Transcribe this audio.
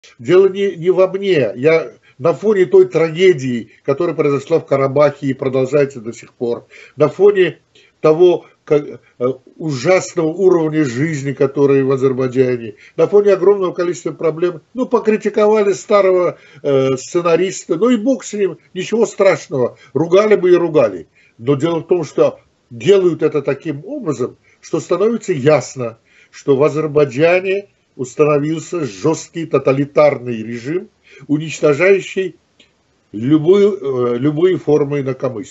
Дело не во мне. Я на фоне той трагедии, которая произошла в Карабахе и продолжается до сих пор, на фоне того ужасного уровня жизни, который в Азербайджане, на фоне огромного количества проблем, ну, покритиковали старого сценариста, ну и бог с ним, ничего страшного, ругали бы и ругали. Но дело в том, что делают это таким образом, что становится ясно, что в Азербайджане установился жесткий тоталитарный режим, уничтожающий любые формы инакомыслия.